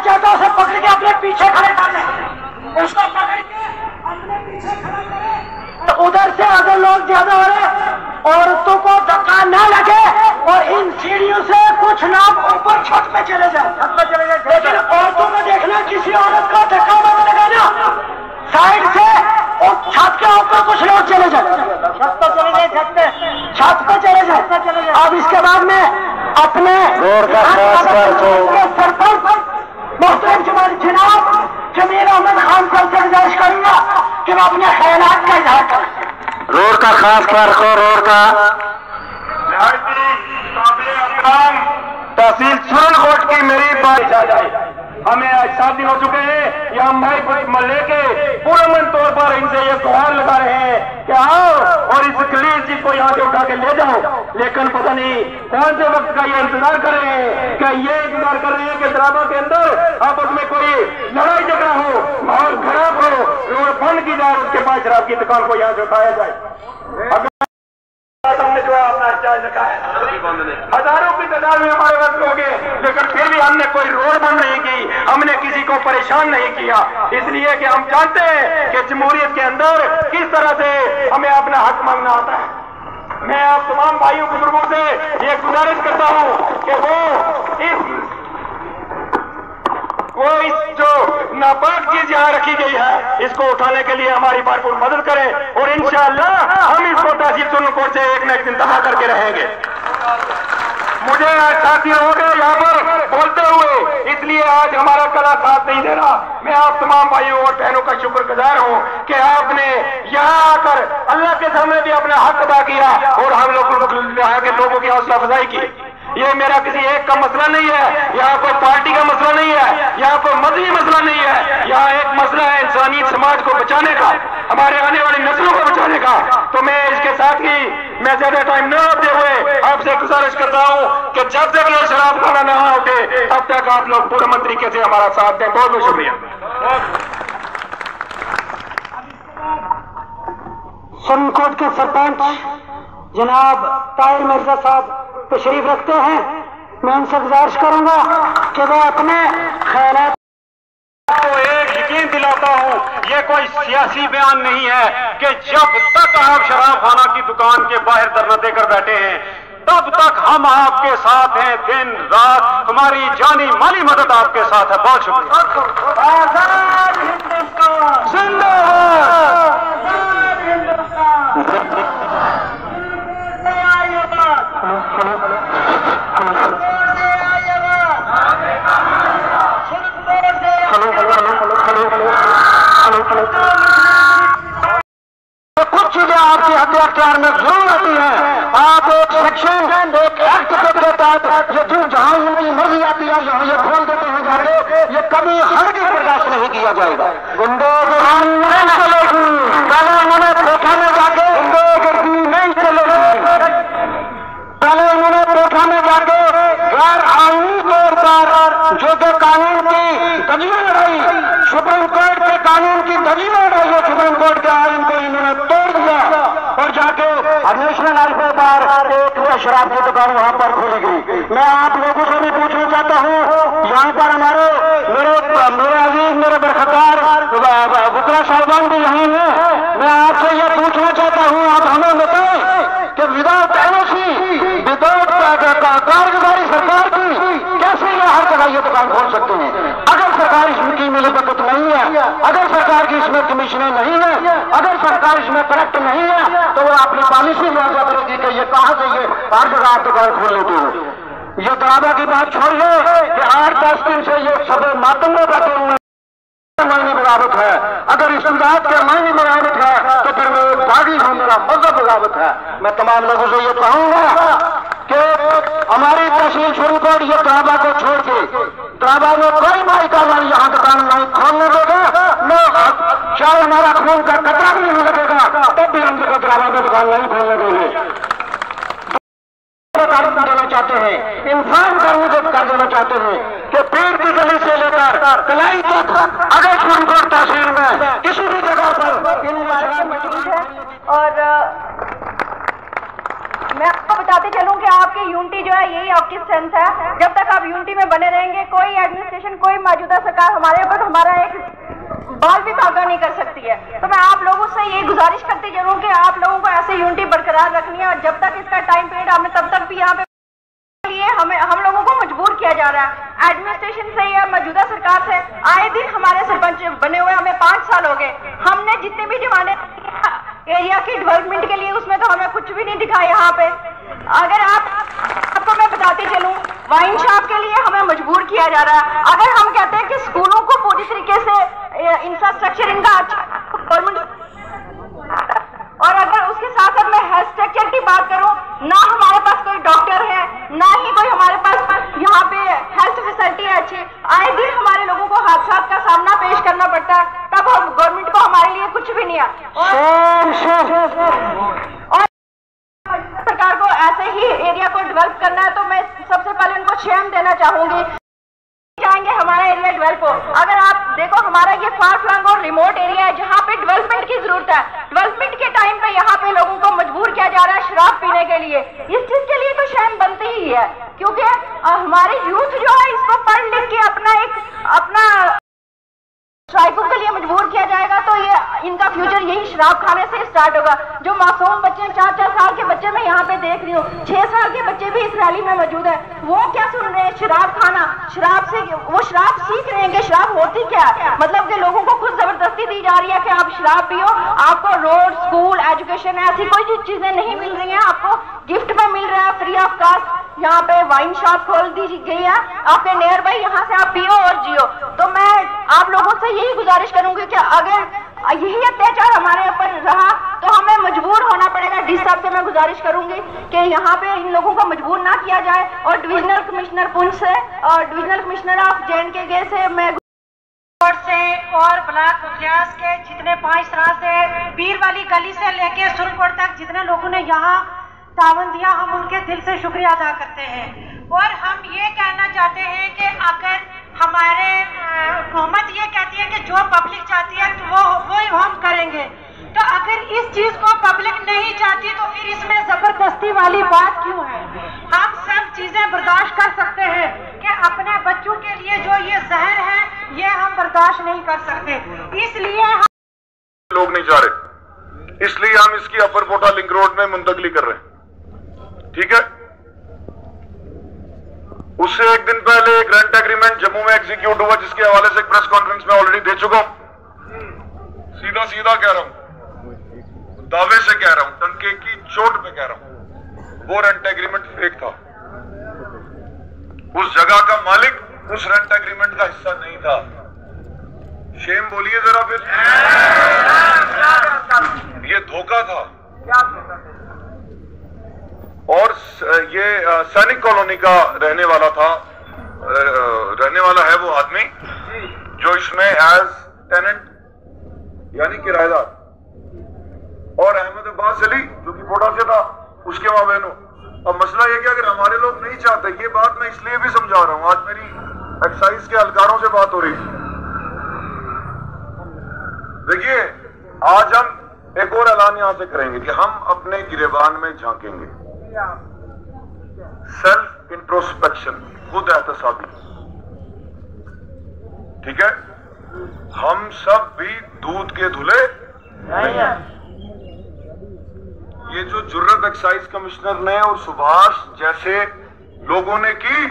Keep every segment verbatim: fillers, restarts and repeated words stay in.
चाहता उसे पकड़ के अपने पीछे खड़े कर ले, उसको पकड़ के अपने पीछे खड़ा करे। तो उधर से अगर लोग ज्यादा हो रहे, औरतों को धक्का ना लगे और इन सीढ़ियों से कुछ लोग ऊपर छत पे चले जाए, छत पे चले जाए। लेकिन औरतों को देखना, किसी औरत का धक्का मत लगाना, साइड से और छत के ऊपर कुछ लोग चले जाए, छत पे चले जाए, छत पे छत पे चले जाए। अब इसके बाद में अपने सरपंच मोहतरम जनाब जमीर अहमद खान को गुजारिश करूंगा कि वो अपने ख्यालात का इजहार करें। रोड का खास कर को रोड का तहसील सुरनकोट की मेरी बात, हमें आज सात दिन हो चुके हैं, ये हम भाई मल्ले के पूरमन तौर पर इनसे ये गुहार लगा रहे हैं कि आओ और इस खलील जी को यहाँ से उठा के ले जाओ। लेकिन पता नहीं कौन से वक्त का ये इंतजार कर रहे हैं, क्या ये इंतजार कर रहे हैं कि ड्रामा के अंदर आपस में कोई लड़ाई झगड़ा हो, माहौल खराब हो, रोड बंद की जाए, उसके बाद शराब की दुकान को यहाँ से उठाया जाए। हमने जो है अपना चार्ज रखा है, हजारों की तादाद में हमारे वक्त हो गए, लेकिन फिर भी हमने कोई रोड बंद नहीं की, हमने किसी को परेशान नहीं किया, इसलिए कि हम जानते हैं कि जमहूरियत के अंदर किस तरह से हमें अपना हक मांगना आता है। मैं आप तमाम भाइयों बुजुर्गों से ये गुजारिश करता हूँ कि वो इस वो इस जो नापाक चीज यहाँ रखी गई है, इसको उठाने के लिए हमारी भरपूर मदद करें और इंशाअल्लाह हम इसको तहसील सुरनकोट से एक न एक दिन तबाह करके रहेंगे। मुझे आज साथी हो गए यहाँ पर बोलते हुए, इसलिए आज हमारा कला साथ नहीं दे रहा। मैं आप तमाम भाइयों और बहनों का शुक्रगुजार हूँ कि आपने यहाँ आकर अल्लाह के सामने भी अपना हक अदा किया और हम लोग यहाँ के लोगों की हौसला अफजाई की। ये मेरा किसी एक का मसला नहीं है, यहाँ कोई पार्टी का मसला नहीं है, यहाँ कोई मजहबी मसला नहीं है, यहाँ एक मसला है इंसानी समाज को बचाने का, हमारे आने वाली नस्लों को बचाने का। तो मैं इसके साथ ही मैं ज्यादा टाइम न होते हुए आपसे गुजारिश करता हूँ कि जब तक ये शराब खाना ना उठे तब तक आप लोग पूरे तरीके से हमारा साथ दें। बहुत बहुत शुक्रिया। सुरनकोट के सरपंच जनाब ताहिर मिर्जा साहब तशरीफ रखते हैं, मैं उनसे गुजारिश करूंगा कि वो अपने ख्यालात को एक यकीन दिलाता हूँ, ये कोई सियासी बयान नहीं है कि जब तक आप शराब खाना की दुकान के बाहर धरना देकर बैठे हैं तब तक हम आपके साथ हैं, दिन रात हमारी जानी माली मदद आपके साथ है। बहुत शुक्रिया। आजाद हिंदुस्तान जिंदाबाद। कुछ चीजें आपके अख्तियार में जरूर आती हैं। आप एक सेक्शन एक एक्ट के तहत ये जो जहां उनकी मर्जी आती है यहाँ ये खोल देते हैं जाके, ये कभी हरगिज़ बर्दाश्त नहीं किया जाएगा। गुंडे नहीं चलेगी, पहले उन्होंने कोठा में जाके गुंडेगिर्दी नहीं चलेगी, पहले उन्होंने कोठा में जाके गैर आईनी तौर पर जो कि कानून की दलीलें लड़ाई, सुप्रीम कोर्ट के कानून की दलीलें लड़ाई है, सुप्रीम कोर्ट के आइन को इन्होंने तोड़ दिया और जाके नेशनल हाईवे पर एक शराब की दुकान वहां पर खोली गई। मैं आप लोगों से भी पूछना चाहता हूँ, यहाँ पर हमारे मेरे मेरे अजीज मेरे बरखतार बुकरा साहिबान भी यहीं हैं। मैं आपसे ये पूछना चाहता हूँ, आप हमें बताएं कि विदाउट एनओसी विदाउट कारगुजारी सरकार की कैसे ये हर जगह ये दुकान खोल सकते हैं? अगर सरकार इसकी मिलीभगत नहीं है, अगर सरकार की इसमें कमीशनें नहीं है, अगर सरकार इसमें करेक्ट नहीं है, तो वो अपनी पॉलिसी में आगे करेगी कि ये कहां से ये हर जगह आप दुकान खोल लेते हो। ये ड्रामा की बात छोड़िए कि आठ दस दिन से ये सब मातम में बैठे हुए मायने बगावत है। अगर इस बात के मायने बगावत है तो फिर मैं बागी हूं, मेरा मजहब बगावत है। मैं तमाम लोगों से ये कहूंगा कि हमारी तहसील सुरनकोट ये ड्रामा को छोड़ के ड्रामा में कोई माई का हमारी यहाँ दुकान नहीं खोलने देगा, न चाहे हमारा खून का कतरा भी नहीं लगेगा तब भी हम ड्रामा में दुकान नहीं खोलने देंगे। कर देना चाहते हैं, इंसान कर कर देना चाहते हैं कि पेड़ की गली से लेकर कलाई तक अगर सुरनकोट तहसील में किसी भी जगह पर और मैं आपको बताते चलूं कि आपकी यूनिटी जो है यही आपकी स्ट्रेंथ है। जब तक आप यूनिटी में बने रहेंगे कोई एडमिनिस्ट्रेशन, कोई मौजूदा सरकार हमारे ऊपर हमारा एक बाल भी कागा नहीं कर सकती है। तो मैं आप लोगों से ये गुजारिश करती चलूं कि आप लोगों को ऐसे यूनिटी बरकरार रखनी है, और जब तक इसका टाइम पीरियड हमें तब तक भी यहाँ पे लिए हमें हम लोगों को मजबूर किया जा रहा है एडमिनिस्ट्रेशन से या मौजूदा सरकार से। आए दिन हमारे सरपंच बने हुए हमें पांच साल हो गए, हमने जितने भी डिमांडें एरिया की डेवलपमेंट के लिए उसमें तो हमें कुछ भी नहीं दिखा यहाँ पे। अगर आप आपको मैं बताती चलूं, वाइन शॉप के लिए हमें मजबूर किया जा रहा है। अगर हम कहते हैं कि स्कूलों को पूरी तरीके से इंफ्रास्ट्रक्चर इनका अच्छा गवर्नमेंट, और अगर उसके साथ साथ मैं हेल्थ स्ट्रक्चर की बात करूं, ना हमारे पास कोई डॉक्टर है, ना ही कोई हमारे पास यहाँ पे हेल्थ फैसिलिटी है अच्छी। आए दिन हमारे लोगों को हादसा का सामना पेश करना पड़ता है, तब हम गवर्नमेंट को हमारे लिए कुछ भी नहीं है। और सरकार को ऐसे ही एरिया को डेवलप करना है, तो मैं सबसे पहले उनको शेम देना चाहूंगी, चाहेंगे हमारा एरिया डेवलप हो। अगर आप देखो हमारा ये फार फ्लंग और रिमोट एरिया है जहाँ पे डेवलपमेंट की जरूरत है, डेवलपमेंट के टाइम पे यहाँ पे लोगों को मजबूर किया जा रहा है शराब पीने के लिए। इस चीज के लिए तो शैम बनती ही है, क्योंकि हमारे यूथ जो है इसको पढ़ लिख के अपना एक अपना स्ट्राइकों के लिए मजबूर किया जाएगा, तो ये इनका फ्यूचर यही शराब खाने से स्टार्ट होगा। जो मासूम बच्चे, चार चार साल के बच्चे मैं यहाँ पे देख रही हूँ, छह साल के बच्चे भी इस रैली में मौजूद है, वो क्या सुन रहे हैं? शराब खाना, शराब से वो शराब सीख रहे हैं कि शराब होती क्या है। मतलब कि लोगों को खुद जबरदस्ती दी जा रही है कि आप शराब पियो, आपको रोड, स्कूल, एजुकेशन ऐसी कोई चीजें नहीं मिल रही है, आपको गिफ्ट में मिल रहा है फ्री ऑफ कास्ट। यहाँ पे वाइन शॉप खोल दी गई है आपके नियर बाई, यहाँ से आप पियो और जियो। तो मैं आप लोगों से यही गुजारिश करूंगी कि अगर यही अत्याचार हमारे ऊपर रहा तो हमें मजबूर होना पड़ेगा। डी साहब से मैं गुजारिश करूंगी कि यहाँ पे इन लोगों को मजबूर ना किया जाए, और डिविजनल कमिश्नर पुंछ से और divisional commissioner of J and K से मैं से और ब्लॉक उद्यास के जितने पांच तरह से पीर वाली गली से लेके सुरकोट तक जितने लोगों ने यहाँ तावन दिया, हम उनके दिल से शुक्रिया अदा करते हैं। और हम ये कहना चाहते हैं कि अगर हमारे हुकूमत ये कहती है कि जो पब्लिक चाहती है तो वो वो हम करेंगे, तो अगर इस चीज को पब्लिक नहीं चाहती तो फिर इसमें जबरदस्ती वाली बात क्यों है? हम सब चीजें बर्दाश्त कर सकते हैं कि अपने बच्चों के लिए जो ये जहर है ये हम बर्दाश्त नहीं कर सकते, इसलिए हम लोग नहीं जा रहे, इसलिए हम इसकी अपर कोटा लिंक रोड में मुंतकली कर रहे हैं। ठीक है, उससे एक दिन पहले एक रेंट एग्रीमेंट जम्मू में एग्जीक्यूट हुआ, जिसके हवाले से एक प्रेस कॉन्फ्रेंस में ऑलरेडी दे चुका हूं। सीधा सीधा कह रहा हूं, दावे से कह रहा हूं, टंके की चोट पे कह रहा हूं, वो रेंट एग्रीमेंट फेक था। उस जगह का मालिक उस रेंट एग्रीमेंट का हिस्सा नहीं था। शेम बोलिए जरा फिर, ये धोखा था। और ये सैनिक कॉलोनी का रहने वाला था, रहने वाला है वो आदमी जो इसमें एज टेनेंट यानी किराएदार, और अहमद अब्बास अली जो कि कोटा से था, उसके माँ बहनों। अब मसला ये कि अगर हमारे लोग नहीं चाहते, ये बात मैं इसलिए भी समझा रहा हूं, आज मेरी एक्साइज के हलकारों से बात हो रही थी। देखिए, आज हम एक और ऐलान यहां से करेंगे कि हम अपने गिरेबान में झांकेंगे। सेल्फ इंट्रोस्पेक्शन, खुद एहतसाबी। ठीक है, हम सब भी दूध के धुले नहीं हैं। ये जो जुर्रत एक्साइज कमिश्नर ने और सुभाष जैसे लोगों ने की,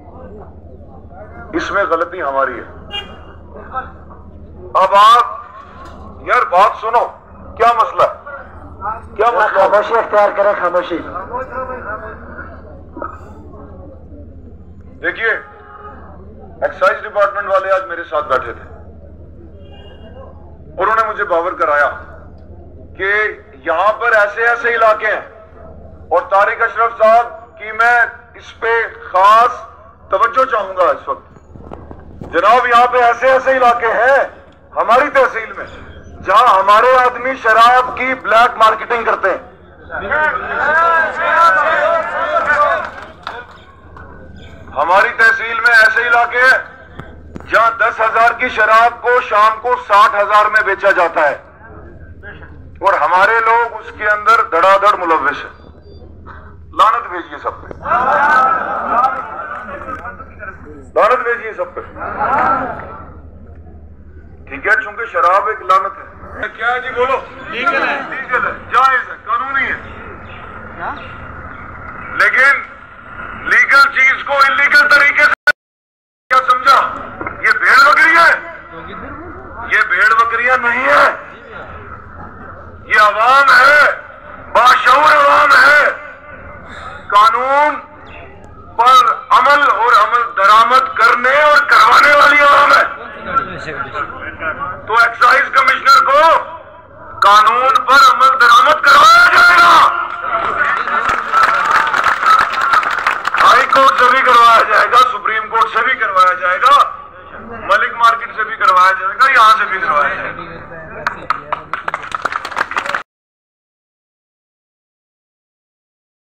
इसमें गलती हमारी है। अब आप यार बात सुनो, क्या मसला क्या मसला? खामोशी अख्तियार करें, खामोशी। देखिए, एक्साइज डिपार्टमेंट वाले आज मेरे साथ बैठे थे, उन्होंने मुझे बावर कराया कि यहां पर ऐसे ऐसे इलाके हैं, और तारिक अशरफ साहब की मैं इस पे खास तवज्जो चाहूंगा इस वक्त। जनाब, यहां पे ऐसे ऐसे इलाके हैं हमारी तहसील में जहां हमारे आदमी शराब की ब्लैक मार्केटिंग करते हैं। हमारी तहसील में ऐसे इलाके हैं जहां दस हजार की शराब को शाम को साठ हजार में बेचा जाता है, और हमारे लोग उसके अंदर धड़ाधड़ मुलव्विस है। लानत भेजिए सब पे, लानत भेजिए सब पे। ठीक है, चूंकि शराब एक लानत है। क्या है जी, बोलो। लीगल है, लीगल है, जायज है, कानूनी है, लेकिन लीगल चीज को इलीगल तरीके से क्या समझा? ये भेड़ बकरी है, ये भेड़ बकरियां नहीं है, ये अवाम है, बाशऊर अवाम है, कानून पर अमल और अमल दरामद करने और करवाने वाली अवाम है। तो एक्साइज कमिश्नर को कानून पर अमल दरामद करवाया जाएगा, हाई कोर्ट से भी करवाया जाएगा, सुप्रीम कोर्ट से भी करवाया जाएगा, मलिक मार्केट से भी करवाया जाएगा, यहां से भी करवाया जाएगा।